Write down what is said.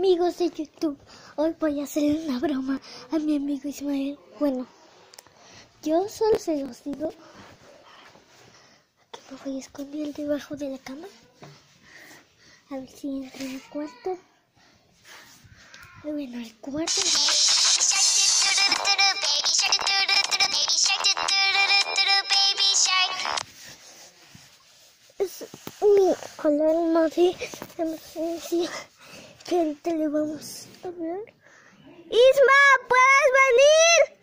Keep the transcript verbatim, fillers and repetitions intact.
amigos de YouTube, hoy voy a hacer una broma a mi amigo Ismael. Bueno, yo solo se los digo que me voy a esconder debajo de la cama. A ver si entra en el cuarto. Y bueno, el cuarto. Es mi alarma de emergencia que ahorita le vamos a ver. ¡Isma, puedes venir!